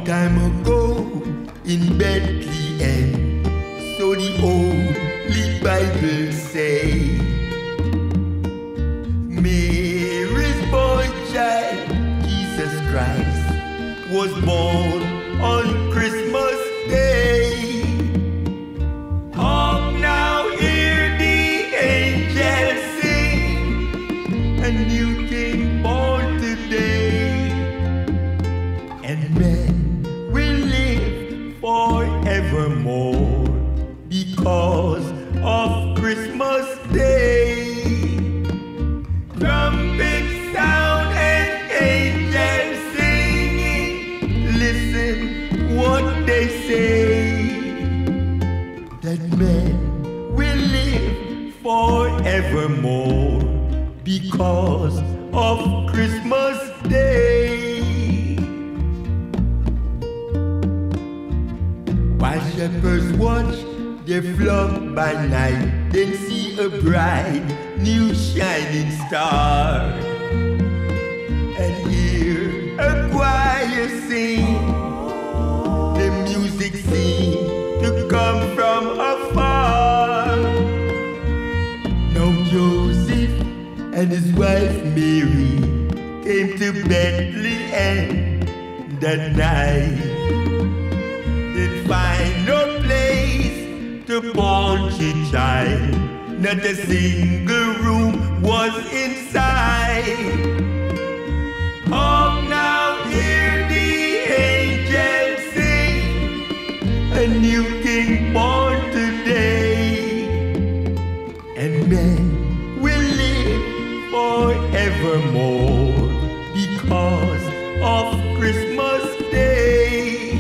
Long time ago in Bethlehem, so the Holy Bible say, Mary's boy child, Jesus Christ, was born on Christmas Day. Hark now, hear the angels sing, a new king born today, and men will live forevermore because of Christmas Day. Trumpets sound and angels singing, listen what they say, that men will live forevermore because of Christmas Day. While shepherds watch their flock by night, then see a bright new shining star, and hear a choir sing. The music seemed to come from afar. Now Joseph and his wife Mary came to Bethlehem that night. They'd find no place to launch a child, not a single room was inside. Hark now, hear the angels sing, a new king born today, and men will live forevermore because of Christmas Day.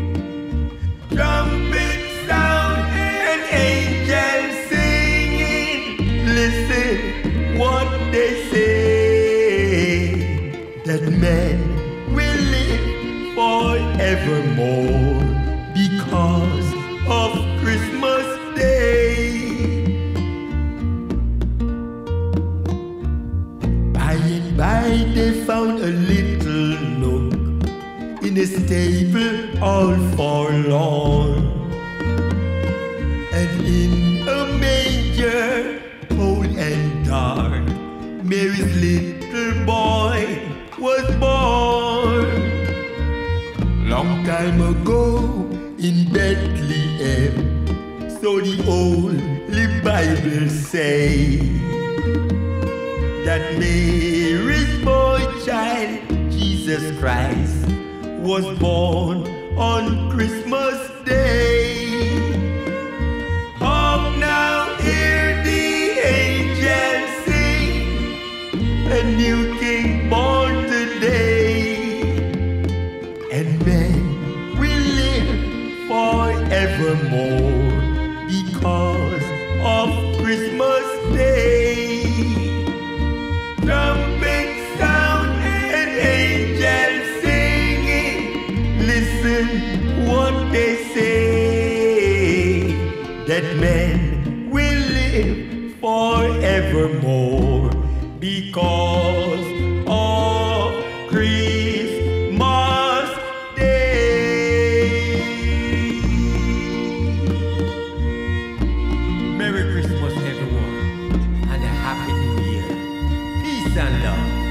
Trumpets sound and angels singing, listen what they say, that men will live forevermore because of Christmas Day. By and by they found a little nook in a stable all forlorn, and in a manger cold and dark Mary's little boy was born. Long time ago in Bethlehem, so the Holy Bible say, that Mary's boy child, Jesus Christ, was born on Christmas Day. Hark now, hear the angels sing, a new king born today, and men will live forevermore because of Christmas Day. Trumpets sound and angels singing, listen what they say, that men will live forevermore because of Christmas Day. Merry Christmas, everyone, and a Happy New Year. Peace and love.